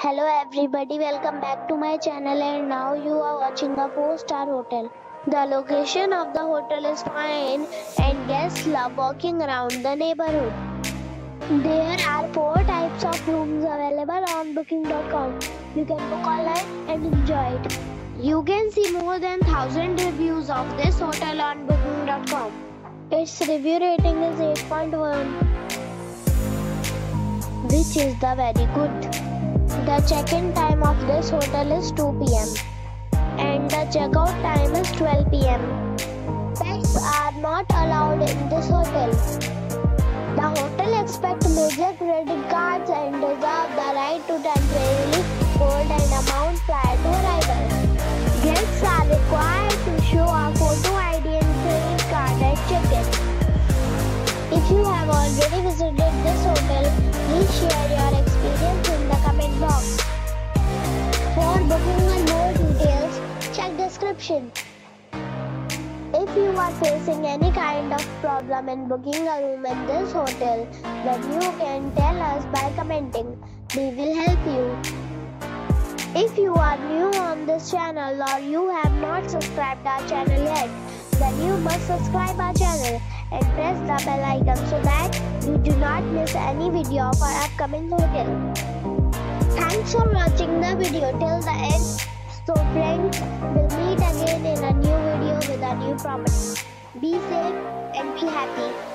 Hello everybody, welcome back to my channel, and now you are watching a 4-star hotel. The location of the hotel is fine and guests love walking around the neighborhood. There are 4 types of rooms available on booking.com. You can book online and enjoy it. You can see more than 1000 reviews of this hotel on booking.com. Its review rating is 8.1, which is the very good. The check-in time of this hotel is 2 p.m. and the check-out time is 12 p.m. Pets are not allowed in this hotel. The hotel accepts major credit cards and reserves the right to temporarily hold an amount prior to arrival. Guests are required to show a photo ID and credit card at check-in. If you have already visited this hotel, please share your experience in the comment box. For booking and more details, check description. If you are facing any kind of problem in booking a room in this hotel, then you can tell us by commenting. We will help you. If you are new on this channel or you have not subscribed our channel yet, then you must subscribe our channel and press the bell icon so that you do not miss any video of our upcoming hotel. Thanks for watching the video till the end. So friends, we'll meet again in a new video with a new property. Be safe and be happy.